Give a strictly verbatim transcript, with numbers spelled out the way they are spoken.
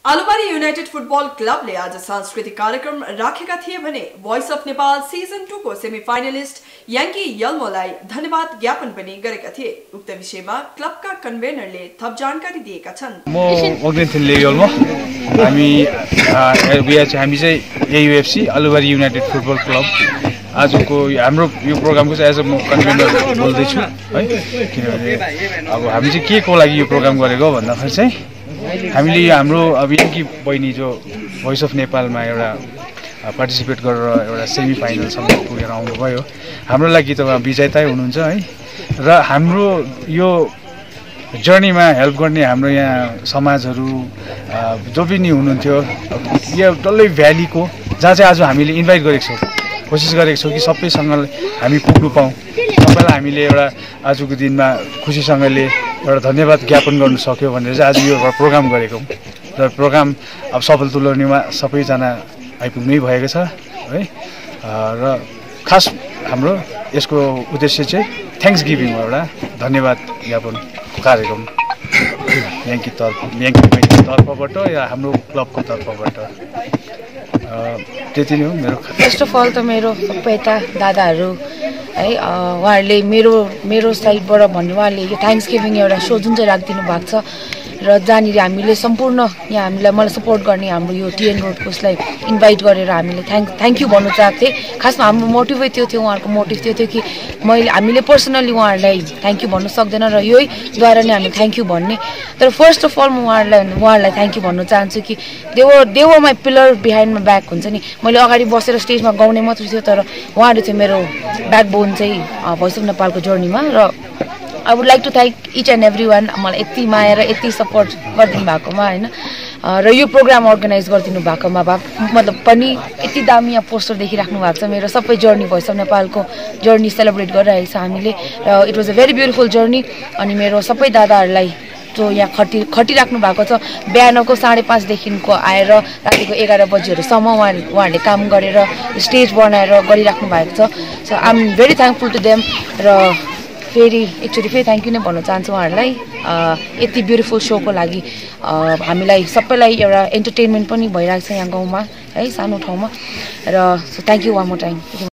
Alubari united football क्लबले आज सांस्कृतिक कार्यक्रम राखेका थिए भने voice of Nepal season two को सेमिफाइनलिस्ट याङ्की यल्मोलाई धन्यवाद ज्ञापन पनि गरेका थिए। उक्त विषयमा क्लबका कन्भेनरले थप जानकारी दिएका छन्। म अग्निथिनले यल्मो हामी हामी चाहिँ AUFC Aalubari united football club आजको हाम्रो यो प्रोग्रामको चाहिँ एज अ म कन्भेनर बोल्दैछु है। किनभने अब हामी चाहिँ के को लागि यो प्रोग्राम गरेको भन्दाखेरि चाहिँ हामीले हाम्रो अब याङ्की बहिनी जो भोइस अफ नेपालमा एउटा पार्टिसिपेट गरेर एउटा सेमी फाइनलसम्म पुगेर आउनुभयो। हाम्रो लागि त विजेतै हुनुहुन्छ है। र हाम्रो यो जर्नीमा हेल्प गर्ने हाम्रो यहाँ समाजहरू जो पनि हुनुहुन्थ्यो यो डल्लै भ्यालीको जहाँ चाहिँ आज हामीले इन्भाइट गरेको छौँ, कोसिस गरेको छौँ कि सबैसँग हामी पुग्नु पाऊँ। सबैलाई हामीले एउटा आजको दिनमा खुसीसँगले एउटा धन्यवाद ज्ञापन गर्न सक्यो भनेर चाहिँ आज यो प्रोग्राम गरेको र प्रोग्राम अब सफल तुल्याउनेमा सबैजना आइपुग्नै भएको छ है। र खास हाम्रो यसको उद्देश्य चाहिँ थ्याङ्क्स गिभिङ हो, एउटा धन्यवाद ज्ञापनको कार्यक्रम याङ्की तर्फ याङ्की बहिनीको तर्फबाट या हाम्रो क्लबको तर्फबाट। त्यति नै हो मेरो। फर्स्ट अफ अल त मेरो सबै यता दादाहरू है उहाँहरूले मेरो मेरो साइडबाट भन्नु उहाँहरूले यो थ्याङ्क्स गिभिङ एउटा सो जुन चाहिँ राखिदिनु भएको छ र जहाँनिर हामीले सम्पूर्ण यहाँ हामीलाई मलाई सपोर्ट गर्ने हाम्रो यो टिएन रोडको उसलाई इन्भाइट गरेर हामीले थ्याङ्क थ्याङ्क यू भन्नु चाहेको थिएँ। खासमा हाम्रो मोटिभै त्यो थियो, उहाँहरूको मोटिभ त्यो थियो कि मैले हामीले पर्सनली उहाँहरूलाई थ्याङ्क यू भन्नु सक्दैन र यहीद्वारा नै हामी थ्याङ्क यू भन्ने। तर फर्स्ट अफ अल म उहाँहरूलाई उहाँहरूलाई थ्याङ्क यू भन्नु चाहन्छु कि they were they were my pillar behind my back हुन्छ नि। मैले अगाडि बसेर स्टेजमा गाउने मात्र थियो तर उहाँहरू थियो मेरो ब्याकबोन चाहिँ भोइस अफ नेपालको जर्नीमा। र I would like to thank each and every one मलाई यति माया र यति सपोर्ट गरिदिनु भएकोमा होइन। र यो प्रोग्राम अर्गनाइज गरिदिनु भएकोमा भा मतलब पनि यति दामी यहाँ पोस्टर देखिराख्नु भएको छ। मेरो सबै जर्नी भोइस अफ नेपालको जर्नी सेलिब्रेट गरिरहेको छ हामीले र it was a very beautiful journey. अनि मेरो सबै दादाहरूलाई जो यहाँ खटी खटिराख्नु भएको छ बिहानको साढे पाँचदेखिको आएर रातिको एघार बजीहरूसम्म उहाँ उहाँहरूले काम गरेर स्टेज बनाएर गरिराख्नु भएको छ। So I am very thankful to them. र फेरि एकचोटि फेरि थ्याङ्क यू नै भन्न चाहन्छु उहाँहरूलाई यति ब्युटिफुल सोको लागि। हामीलाई सबैलाई एउटा इन्टरटेनमेन्ट पनि भइरहेको छ यहाँ गाउँमा है, सानो ठाउँमा। र so thank you one more time.